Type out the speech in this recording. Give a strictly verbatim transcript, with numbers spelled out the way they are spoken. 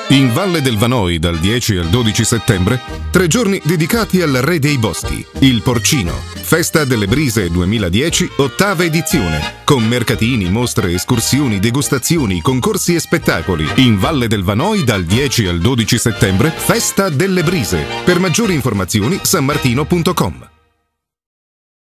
In Valle del Vanoi dal dieci al dodici settembre, tre giorni dedicati al Re dei Boschi, il Porcino. Festa delle Brise duemiladieci, ottava edizione, con mercatini, mostre, escursioni, degustazioni, concorsi e spettacoli. In Valle del Vanoi dal dieci al dodici settembre, Festa delle Brise. Per maggiori informazioni sanmartino punto com.